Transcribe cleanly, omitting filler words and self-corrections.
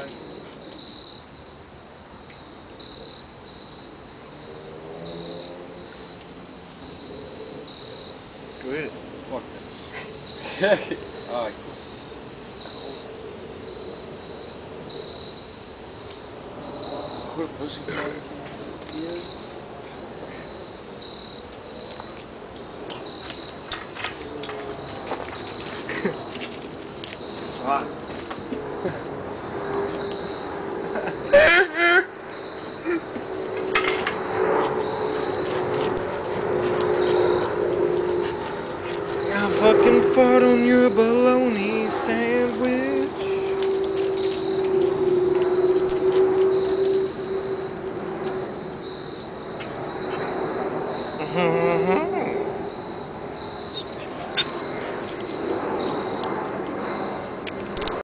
man. Go ahead. Fuck this. Alright. Quit pushing me. Yeah. It's hot. I fucking fart on your boat.